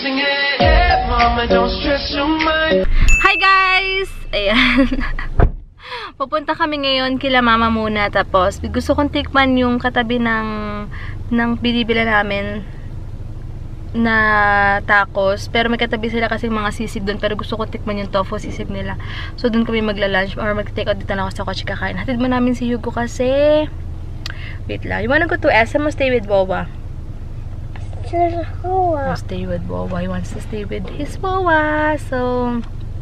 Hi guys! Ayan. Pupunta kami ngayon kila mama muna. Tapos gusto kong tikman yung katabi ng binibila namin na tacos. Pero may katabi sila kasi mga sisig doon. Pero gusto ko tikman yung tofu sisig nila. So doon kami magla-lunch or mag-take out dito na ako sa kotse kakain. Hatid mo namin si Hugo kasi... Wait lang. You wanna go to SM or stay with Boba? I'll stay with Boba. He wants to stay with his Boba. So...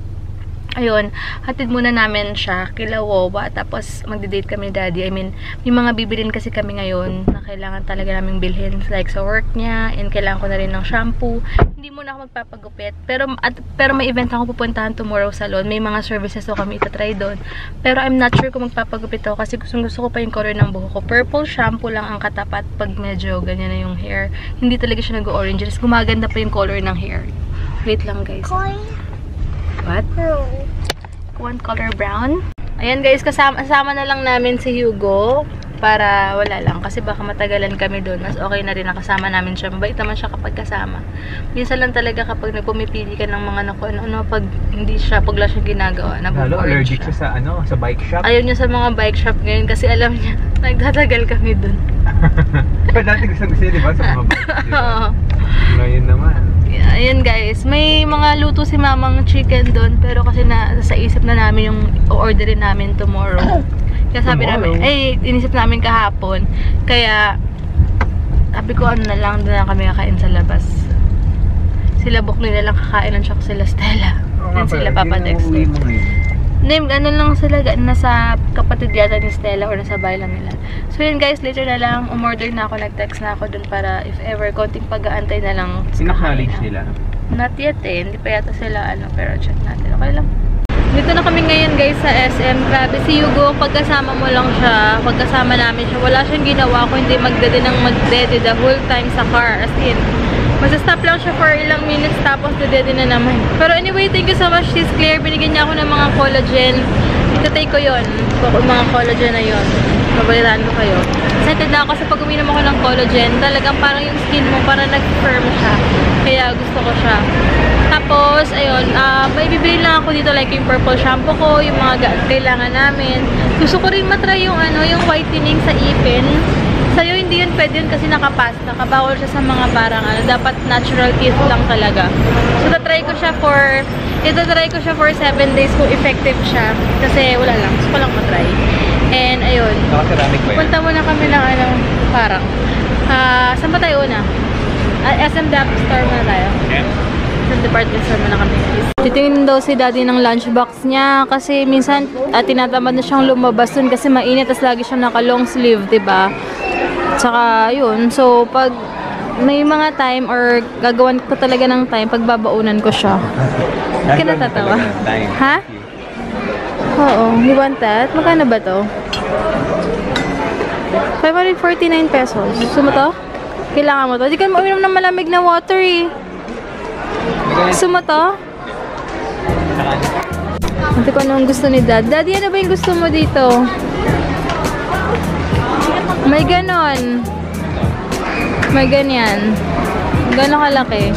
ayun, hatid muna namin siya kila Wowa, tapos magde-date kami ni Daddy. I mean, may mga bibilin kasi kami ngayon na kailangan talaga naming bilhin, like sa work niya, and kailangan ko na rin ng shampoo. Hindi muna ako magpapagupit, pero may event ako pupuntahan tomorrow salon. May mga services so kami itatry doon. Pero I'm not sure kung magpapagupit ako kasi gusto ko pa yung color ng buhok ko. Purple shampoo lang ang katapat pag medyo ganyan na yung hair. Hindi talaga siya nag-orange. Just gumaganda pa yung color ng hair. Wait lang guys. What? One color brown. Ayan guys, kasama na lang namin si Hugo para wala lang. Kasi baka matagalan kami doon. Mas okay na rin nakasama namin siya. Mabait naman siya kapag kasama. Minsan lang talaga kapag nagpumipili ka ng mga ano, pag hindi siya, pag wala siyang ginagawa. Lalo allergic siya sa bike shop. Ayaw niya sa mga bike shop ngayon kasi alam niya, nagtatagal kami doon. Pa dati gusto niya, di ba? Sa mga bike. Diba? Ngayon naman. Ayan guys, may mga luto si mamang chicken doon, pero kasi sa isip na namin yung orderin namin tomorrow. Kaya sabi namin, inisip namin kahapon. Kaya sabi ko ano na lang, doon na kami kakain sa labas. Sila Buknoy na lang kakain ng tsaka sila Stella. Then sila Papa Dexter. Name, ano lang sila, nasa kapatid yata ni Stella or nasa bahay lang nila. So yun guys, later na lang, umorder na ako, nag-text na ako dun para if ever, konting pag-aantay na lang. Sinaknowledge nila? Not yet eh, hindi pa yata sila pero check natin, okay lang. Dito na kami ngayon guys sa SM. Grabe si Hugo, pagkasama mo lang siya, pagkasama namin siya, wala siyang ginawa kung hindi magdede the whole time sa car. As in, Masa-stop lang siya for ilang minutes tapos dadedy na naman. Pero anyway, thank you so much Sis Claire. Binigyan niya ako ng mga collagen. Itatake ko yun. Yung mga collagen na yun. Mabalitaan ko kayo. Excited na ako sa pag uminom ako ng collagen. Talagang parang yung skin mo parang nag-firm siya. Kaya gusto ko siya. Tapos, ayun, may bibili lang ako dito like yung purple shampoo ko, yung mga kailangan namin. Gusto ko rin matry yung yung whitening sa ipin. Sa'yo hindi yun pwede yun kasi nakapasta. Kabawal siya sa mga parang dapat natural teeth lang talaga. So, itatry ko siya for 7 days kung effective siya. Kasi wala lang. Gusto ko lang matry. And, ayun. Punta muna kami ng parang. Saan ba tayo una? SM Dap Store muna tayo. Yeah. SM Department Store muna kami. Titingin daw si Daddy ng lunchbox niya kasi minsan tinatamad na siyang lumabas dun kasi mainit tas lagi siyang naka long sleeve, diba? Tsaka, yun. So, pag may mga time or gagawan ko talaga ng time, pagbabaunan ko siya. Hindi ka natatawa? Ha? Oo. You want that? Magkano ba to? 549 pesos. Gusto mo to? Kailangan mo to? Hindi ka uminom ng malamig na water eh. Gusto mo to? Hindi ko anong gusto ni Dad. Daddy, ano ba yung gusto mo dito? May ganon. May ganyan. Gano'n kalaki.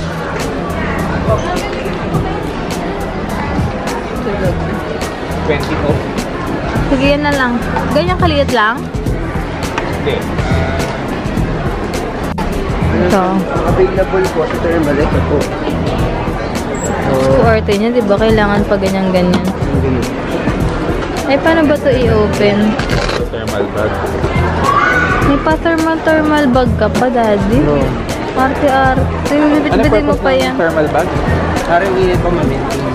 $20 off. Sige, yan na lang. Ganyan kaliit lang? Okay. Ito. Available po sa thermal. Ito po. Kuwarte niya, diba? Kailangan pa ganyan-ganyan. Ay, paano ba ito i-open? Thermal bag. May pa-thermal bag ka pa, Daddy? No. Arte-arte. Bibit-bitin mo pa yan. Thermal bag? Parang init pa ma-maintain.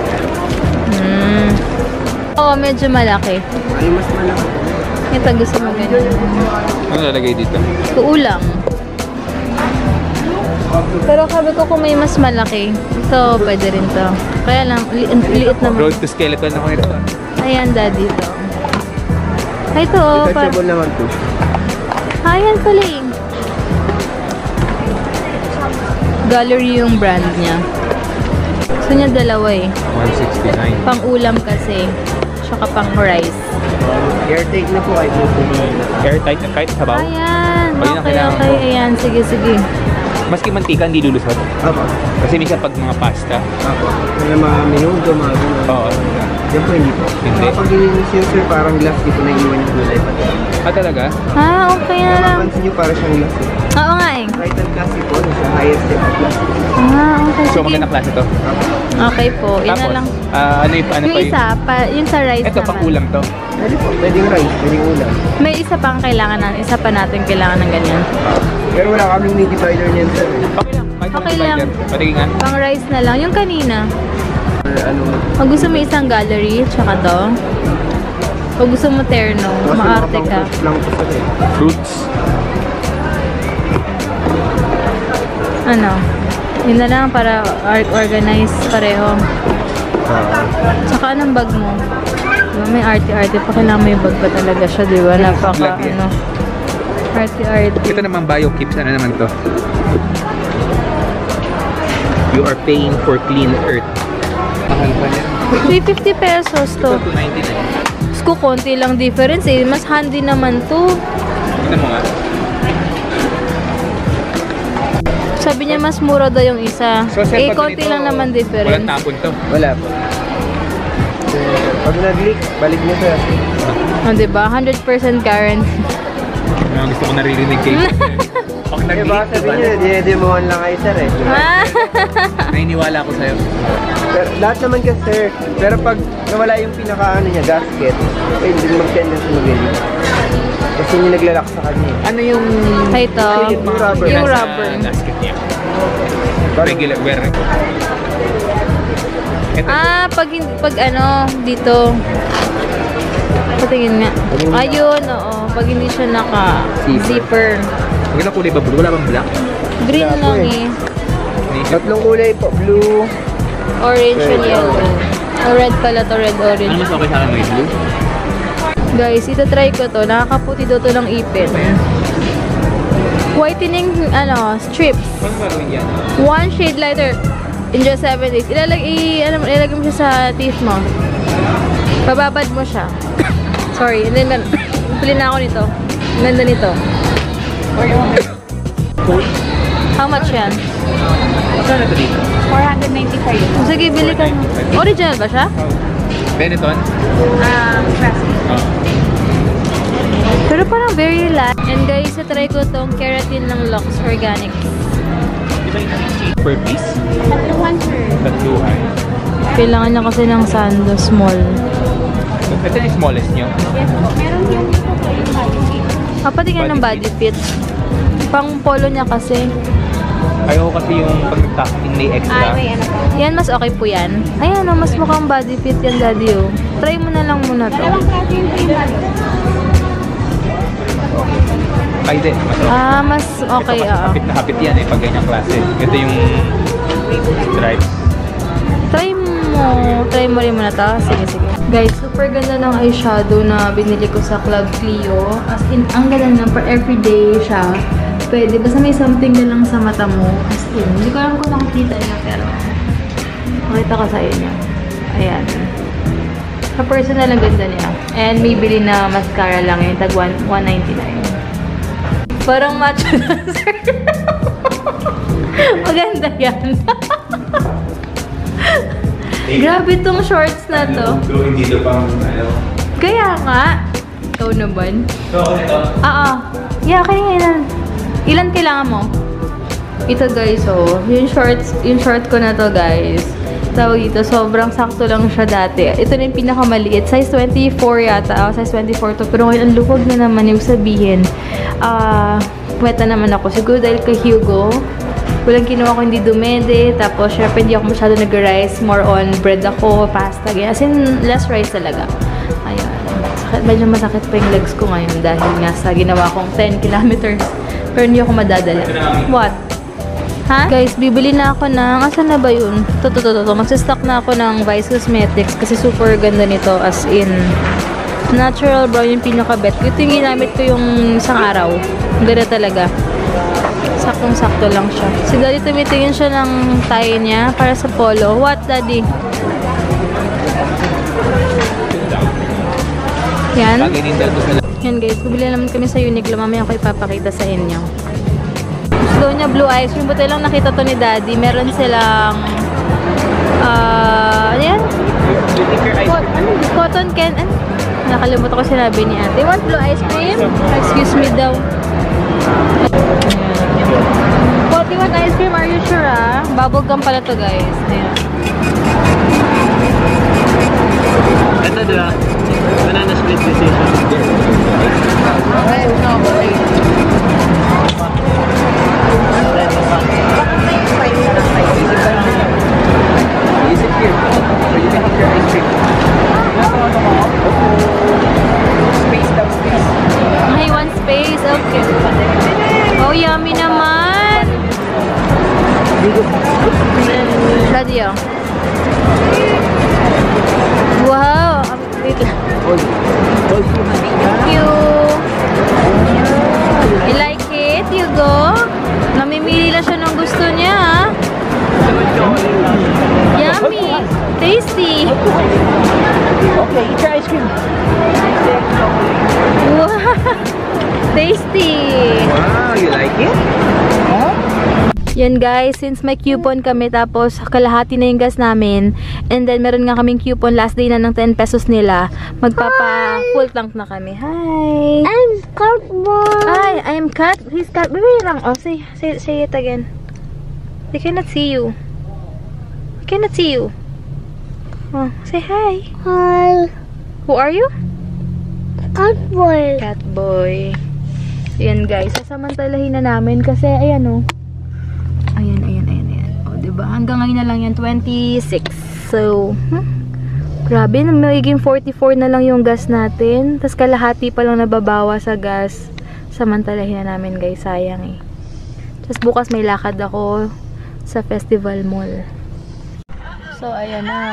Oo, medyo malaki. Ay, mas malaki. Ito, gusto mo ganyan. Ano lalagay dito? Ulam. Pero sabi ko kung may mas malaki, ito, pwede rin to. Kaya lang, liit naman. Road to skeleton ako ito. Ayan, Daddy, ito. Ay, ito. Detachable naman po. Ayan pala eh. Gallery yung brand niya. Gusto niya dalawa eh. 169. Pang ulam kasi. Tsaka pang rice. Airtight na po kayo po. Airtight na kahit sabaw? Ayan. Ayun ang Okay, kailangan okay. ko. Ayan. Sige, sige. Maski mantika, hindi lulusot. Opo. Kasi minsan pag mga pasta. Opo. May mga minuto, mga gano'n. Oo. Yan po, hindi po. Hindi. Kapag ilinis yun, sir, parang glass dito na iwan yung kulay pati. Ah, talaga? Okay na lang. Mapansin nyo, parang siyang glass. Oo nga eh. Right hand kasi po, sa higher step of glass. Okay. So, Sige. magandang klase to. Okay po. Yun na Tapos, lang. ano Yung pa isa, yung sa rice Ito, naman. pang ulam to. Pwede po, pwedeng rice, pwedeng ulam. May isa pang kailangan na, isa pa natin kailangan ng ganyan. Pero wala kaming meat divider niyan, sir. Okay lang. Kahit Okay naman lang. divider. Patikingan. Pang rice na lang. Yung kanina. Or ano, Pag gusto mo isang gallery, tsaka to. Pag gusto mo terno, kasi maarte ka. makapang-fruits lang po, sir. Fruits. Ano? Yun na lang para organize pareho. Tsaka anong bag mo? Diba, may arte-arte pa. Kailangan may bag pa talaga siya, di ba? Napaka, Love yan. ano, arte-arte. Ito naman Bio Keeps. Ano naman to? You are paying for clean earth. Mahal pa niya. 350 pesos to. Ito, 299. Sko, konti lang difference eh. Mas handy naman to. Tignan mo nga. Sabi niya mas mura daw yung isa. So, sir, pag konti ganito, lang naman walang difference. tapon to. Wala po. Pag nag-leak, balik niyo, sir. Oh, diba? 100% guarantee. Mga gusto ko naririnig kayo. Pag Eh, nag-leak, baka sabihin niyo, dinedemohan lang kayo, sir, eh. Ah! Naniniwala ko sa'yo. Pero, lahat naman kasi, sir. Pero pag nawala yung pinaka-ano niya, gasket, eh, hindi mag-tendency mag-leak. Kasi yung naglalak sa kanya. Ano yung... Ito, Yung rubber. yung nasa rubber. gasket niya? Regular wear. Ito. Pag ano, dito. Patingin nga. Ayun, oo. Pag hindi siya naka-zipper. Magandang kulay ba? Blue? Wala bang black? Green Wala po lang eh. eh. Tatlong kulay po, blue. Orange and Red. yellow. O red pala to, red Ano orange. mas okay sa akin may blue? Guys, itatry ko to. Nakakaputi daw to ng ipin. Whitening, strips. Paano gagawin yan? One shade lighter in just 7 days. Ilalagay mo siya sa teeth mo. Bababad mo siya. Sorry. And then, pili na ako nito. Ang ganda nito. How much yan? Saan ito dito? 495. Sige, bili ka. Original ba siya? Benetton? Classic. Oo. Pero parang very light. And guys, try ko tong keratin ng Lux Organic. Di ba yung per piece? Tatluhan. Kailangan niya kasi ng sando small. Ito yung smallest nyo. Pati nga ng body fit. Pang polo niya kasi. Ayoko kasi yung pag nagtaking may extra. Yan, mas okay po yan. Ayan, mas mukhang body fit yan, daddy, oh. Try mo na lang muna to. Ay, di. Mas okay. Mas okay, Ito, hapit na hapit yan eh, pag ganyang klase. Ito yung stripes. Try mo rin muna to. Sige. Guys, super ganda ng eyeshadow na binili ko sa Club Clio. As in, ang ganda na, for everyday siya. Pwede, basta may something na lang sa mata mo. As in, hindi ko alam kung nakikita niya, pero makita ko sa inyo. Ayan. Sa personal, ang ganda niya. And may bili na mascara lang yun, tag 199. Parang macho na, sir. Maganda yan. Grabe tong shorts na to. Hindi ito pang ano. Kaya nga. Ikaw naman. So, ito. Oo. Yeah, kaya ilan kailangan mo? Ito guys, oh. Yung short ko na to guys. Tawag dito, sobrang sakto lang siya dati. Ito na yung pinakamaliit. Size 24 yata. Size 24 to. Pero ngayon, ang luwag na naman yung sabihin. Weta naman ako. Siguro dahil kay Hugo. Walang ginawa ko, hindi dumede. Tapos, syempre, hindi ako masyado nag-rice. More on bread ako, pasta. As in, less rice talaga. Ayun. Medyo masakit pa yung legs ko ngayon dahil nga sa ginawa kong 10 kilometers. Pero hindi ako madadala. What? Ha? Guys, bibili na ako ng... Asan na ba yun? Ito. Magsistock na ako ng Vice Cosmetics kasi super ganda nito. As in, natural brown yung pinaka-bet. Ito yung ginamit ko yung isang araw. Ang ganda talaga. Saktong-sakto lang siya. Si Daddy tumitingin siya ng tie niya para sa polo. What, Daddy? Yan. Pag inindal ko sa Yan guys, bumili naman kami sa Uniqlo. Mamaya ako ipapakita sa inyo. daw niya blue ice cream. Buti lang nakita to ni Daddy. Meron silang ano yan? Cotton candy. Nakalimutan ko sinabi ni ate. Want blue ice cream? Excuse me daw. What do you want ice cream? Are you sure ah? Bubblegum pala to guys. Ayan. Ito diba? Banana split decision. Is it here? So you can have your ice cream. Space down, space. Hey, one space. Okay. Oh, yummy naman. Daddy, oh. Wow. Wait lang. Thank you. You like it, Hugo? Namimili lang siya ng gusto niya, ha? Yummy. Tasty. Okay, eat your ice cream. Wow. Tasty. Wow, you like it? Huh? Yan guys, since may coupon kami tapos kalahati na yung gas namin and then meron nga kaming coupon last day na ng 10 pesos nila, magpapa full tank na kami. Hi! I'm Catboy. Hi, I am Cat. He's Cat. Baby lang. Oh, say it again. They cannot see you. I cannot see you. Oh, say hi. Hi. Who are you? Catboy. Catboy. Yan guys, sasamantalahin na namin kasi ayan oh. Ayan. O, diba? Hanggang ngayon na lang yan, 26. So, grabe, magiging 44 na lang yung gas natin. Tapos kalahati pa lang nababawa sa gas. Samantalahin na namin guys, sayang eh. Tapos bukas may lakad ako sa Festival Mall. So, ayan na.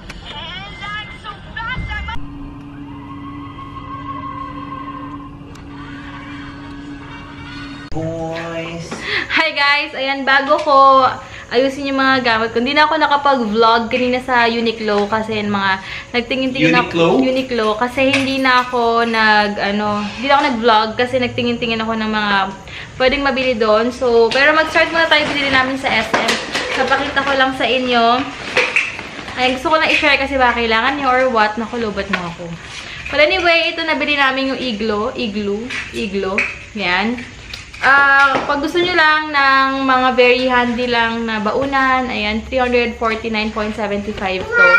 Hi guys! Ayan, bago ko ayusin yung mga gamit ko. Hindi na ako nakapag-vlog kanina sa Uniqlo kasi mga nagtingin-tingin ako. Uniqlo? Kasi hindi na ako hindi na ako nag-vlog kasi nagtingin-tingin ako ng mga pwedeng mabili doon. So, pero mag-start muna tayo binili namin sa SM. Napakita ko lang sa inyo. Ay, gusto ko lang i-share kasi baka kailangan nyo or what. Nakulubot mo ako. But anyway, ito nabili namin yung Iglo. Yan. Pag gusto nyo lang ng mga very handy lang na baunan, ayan, 349.75 to.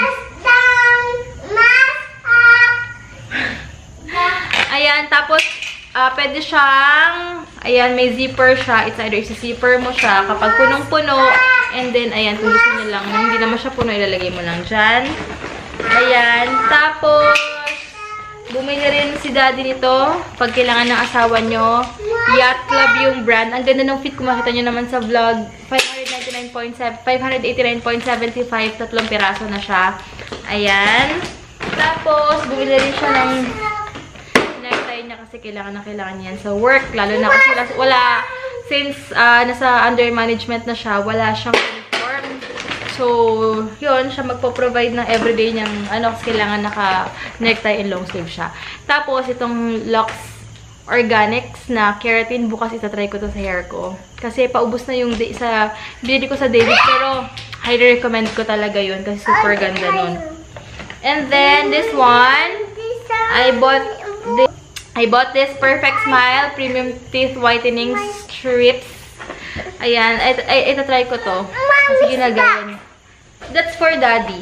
Ayan, tapos, pwede siyang, ayan, may zipper siya. It's either zipper mo siya kapag punong-puno. And then, ayan, kung gusto nyo lang, hindi naman siya puno, ilalagay mo lang dyan. Ayan, tapos, bumili rin si Daddy nito pag kailangan ng asawa nyo. Yacht Club yung brand. Ang ganda ng fit kung makita nyo naman sa vlog. 589.75, tatlong piraso na siya. Ayan. Tapos, bumili rin siya ng necktie niya kasi kailangan niya yan sa work. Lalo na kasi since nasa under management na siya, wala siyang uniform. So, yun, siya magpo-provide ng everyday niyang, kasi kailangan naka-necktie and long sleeve siya. Tapos, itong Lux Organics na keratin, bukas itatry ko to sa hair ko. Kasi paubos na yung binili ko sa David, pero highly recommend ko talaga yun kasi super ganda nun. And then, this one, I bought this Perfect Smile Premium Teeth Whitening Strips. Ayan, itatry ko to. Kasi ginagawa niya. That's for Daddy.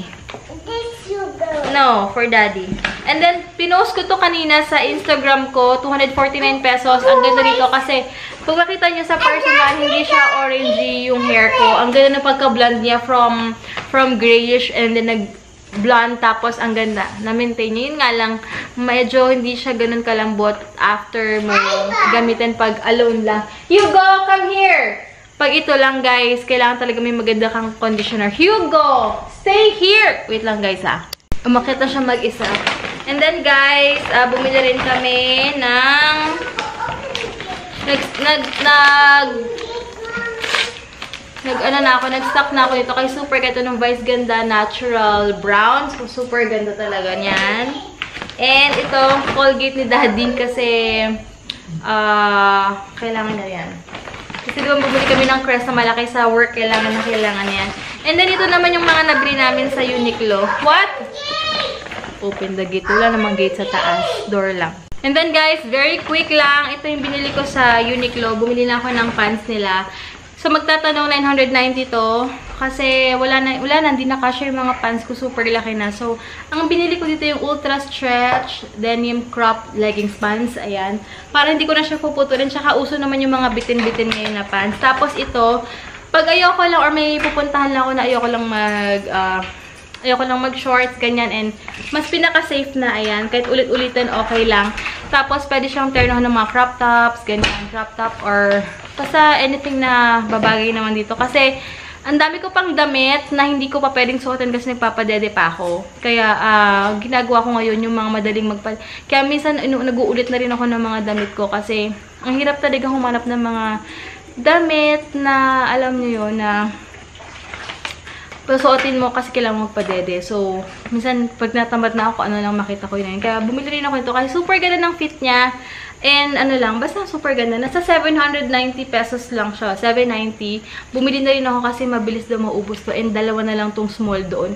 No, for Daddy. And then, pinost ko to kanina sa Instagram ko. 249 pesos. Ang ganda dito kasi, kung makita nyo sa personal, hindi siya orangey yung hair ko. Ang ganda ng pagka-blend niya from grayish and then nag-blonde. Tapos, ang ganda. Na-maintain niya. Yun nga lang, medyo hindi siya ganun kalambot after mo gamitin pag alone lang. Hugo, come here! Pag ito lang, guys, kailangan talaga may maganda kang conditioner. Hugo! Stay here! Wait lang, guys, umakit na siya mag-isa. And then, guys, bumili rin kami ng nag-stock na ako dito kay Super. Ito ng Vice Ganda Natural Brown. So, super ganda talaga niyan. And ito, Colgate ni Daddy kasi kailangan na yan. Kasi diba bumili kami ng crest na malaki sa work, kailangan yan. And then ito naman yung mga nabili namin sa Uniqlo. What? Open the gate. Wala namang gate sa taas. Door lang. And then guys, very quick lang. Ito yung binili ko sa Uniqlo. Bumili na ako ng pants nila. So magtatanong 990 to. Kasi wala na, hindi na kasya yung mga pants ko. Super laki na. So, ang binili ko dito yung ultra stretch denim crop leggings pants. Ayan. Para hindi ko na siya puputulin. Tsaka uso naman yung mga bitin-bitin ngayon na pants. Tapos ito, pag ayoko lang or may pupuntahan lang ako na ayoko lang mag-shorts, ganyan. And mas pinaka-safe na, ayan. Kahit ulit-ulitin, okay lang. Tapos, pwede siyang ternohan ng mga crop tops, ganyan. Crop top or basta anything na babagay naman dito. Kasi, ang dami ko pang damit na hindi ko pa pwedeng suotin kasi nagpapadede pa ako. Kaya, ginagawa ko ngayon yung mga madaling Kaya minsan, nag-uulit na rin ako ng mga damit ko kasi ang hirap talaga humanap ng mga damit na, alam niyo yun, na suotin mo kasi kailangan magpadede. So, minsan, pag natamad na ako, ano lang makita ko yun. Kaya, bumili rin ako nito kasi super ganda ng fit niya. And, ano lang, basta super ganda. Nasa 790 pesos lang siya. 790. Bumili na rin ako kasi mabilis daw maubos to. And, dalawa na lang tong small doon.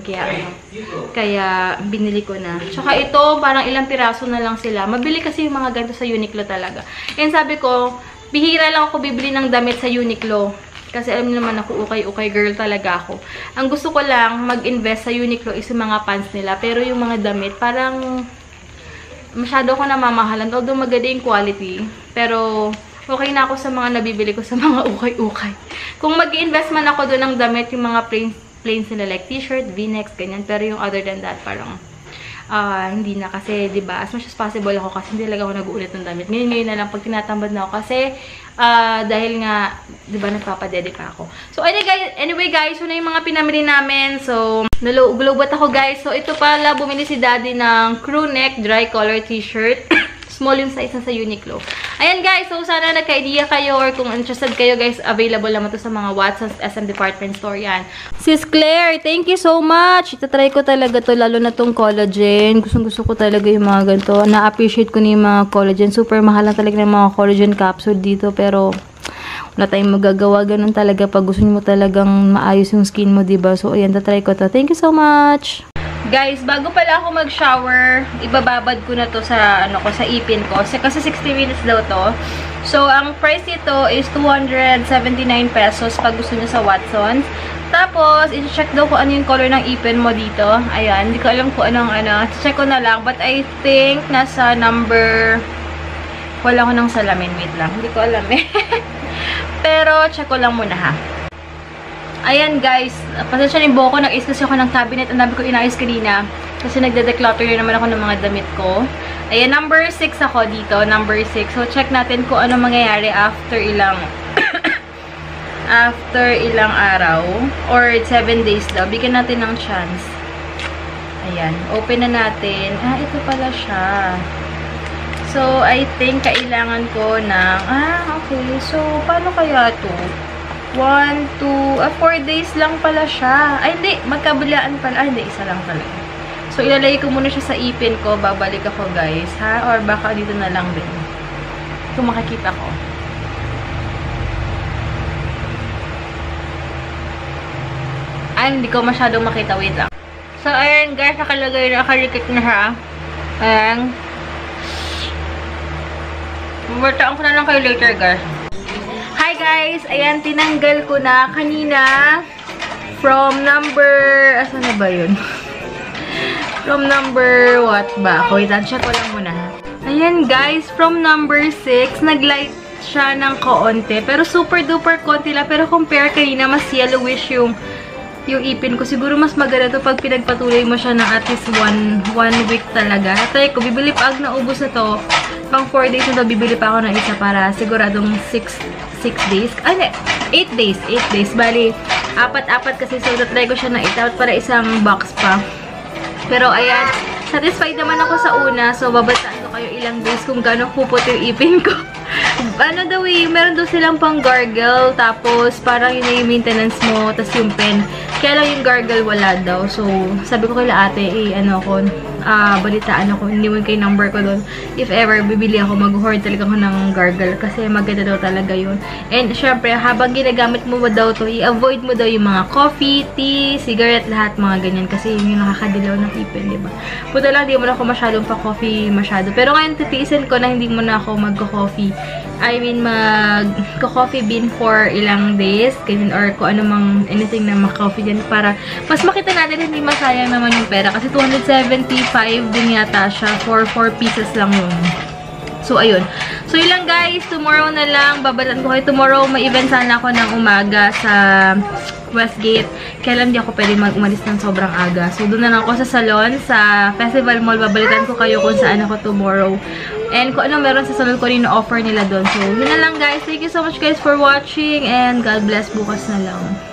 Kaya, binili ko na. Tsaka ito, parang ilang piraso na lang sila. Mabili kasi yung mga ganito sa Uniqlo talaga. And, sabi ko, bihira lang ako bibili ng damit sa Uniqlo. Kasi alam niyo naman ako, ukay girl talaga ako. Ang gusto ko lang mag-invest sa Uniqlo is yung mga pants nila. Pero yung mga damit, parang masyado ko namamahalan. Although maganda yung quality. Pero okay na ako sa mga nabibili ko sa mga ukay-ukay. Kung mag-invest man ako doon ng damit, yung mga plain nila like t-shirt, v-necks, ganyan. Pero yung other than that, parang hindi na kasi, diba, as much as possible ako kasi hindi talaga ako nag-uulit ng damit. Ngayon na lang pag tinatambad na ako kasi dahil nga, diba, nagpapadede pa ako. So, anyway guys, so na yung mga pinamili namin. So, naluglobat ako guys. So, ito pala, bumili si daddy ng crew neck dry color t-shirt. Small yung size na sa Uniqlo. Ayan guys, so sana nagka-idea kayo or kung interested kayo guys, available naman to sa mga Watson's SM Department Store yan. Sis Claire, thank you so much! Itatry ko talaga to, lalo na tong collagen. Gusto ko talaga yung mga ganito. Na-appreciate ko na yung mga collagen. Super mahal na talaga ng mga collagen capsule dito, pero wala tayong magagawa. Ganun talaga pag gusto mo talagang maayos yung skin mo, diba? So, ayan, tatry ko to. Thank you so much! Guys, bago pala ako mag-shower, ibababad ko na to sa, sa ipin ko. Kasi 60 minutes daw to. So, ang price nito is 279 pesos pag gusto nyo sa Watson's. Tapos, i-check daw kung ano yung color ng ipin mo dito. Ayan, hindi ko alam kung anong check ko na lang. But I think nasa number... Wala ko ng salamin. Wait lang. Hindi ko alam eh. Pero, check ko lang muna ha. Ayan guys, pasensya ni Boko, nag-is kasi ako ng cabinet. Ang dami ko inayos kanina kasi nagde-declutter naman ako ng mga damit ko. Ayan, number 6 ako dito, number 6. So, check natin kung ano mangyayari after ilang araw or 7 days daw. Bigyan natin ng chance. Ayan, open na natin. Ito pala siya. So, I think kailangan ko ng... okay. So, paano kaya ito? 1, 2, 4 days lang pala siya. Ay, hindi. Magkabilaan pala. Ay, hindi. Isa lang pala. So, ilalagay ko muna siya sa ipin ko. Babalik ako, guys. Ha? Or baka dito na lang din. Kung makikita ko. Ay, hindi ko masyadong makita. Wait lang. So, ayan, guys. Nakarikit na siya. Ayan. Mabartaan ko na lang kayo later, guys. Hi guys! Ayan, tinanggal ko na kanina from number... Asan na ba yun? From number... What ba? Wait, check ko lang muna. Ayan guys, from number 6, nag-light siya ng kaunti. Pero super duper konti lang. Pero compare kanina, mas yellowish yung ipin ko. Siguro mas maganda to pag pinagpatuloy mo siya ng at least one week talaga. Try ko, bibili pa naubos na to. Pang 4 days na to, bibili pa ako ng isa para siguradong 6 days. Ay, 8 days. 8 days. Bali, 4 kasi. So, try ko siya na itawat para isang box pa. Pero, ayan. Satisfied naman ako sa una. So, babataan ko kayo ilang days kung gano'ng pupot yung ipin ko. Ano daw eh, meron daw silang pang gargle. Tapos, parang yun na yung maintenance mo. Tapos yung pen. Kaya lang yung gargle wala daw. So, sabi ko kay ate, balitaan ako. Hindi mo kay number ko doon. If ever, bibili ako, mag-hoard talaga ako ng gargle. Kasi maganda daw talaga yun. And, syempre, habang ginagamit mo daw to, i-avoid mo daw yung mga coffee, tea, cigarette, lahat, mga ganyan. Kasi yun yung nakakadilaw ng ipin, diba? Puta lang, di mo na ako masyadong pa-coffee masyado. Pero ngayon, titiisin ko na hindi mo na ako mag-coffee. I mean, mag-coffee bean for ilang days, ganyan, or kung ano mang anything na mag-coffee dyan para mas makita natin hindi masayang naman yung pera. Kasi 275 din yata siya for 4 pieces lang yun. So, ayun. So, yun lang guys. Tomorrow na lang. Babalan ko kayo. Tomorrow, may event sana ako ng umaga sa Westgate. Kaya lang di ako pwede umalis ng sobrang aga. So, doon na lang ako sa salon, sa Festival Mall. Babalikan ko kayo kung saan ako tomorrow. And kung ano meron sa salon ko rin na offer nila doon. So, yun na lang guys. Thank you so much guys for watching. And God bless. Bukas na lang.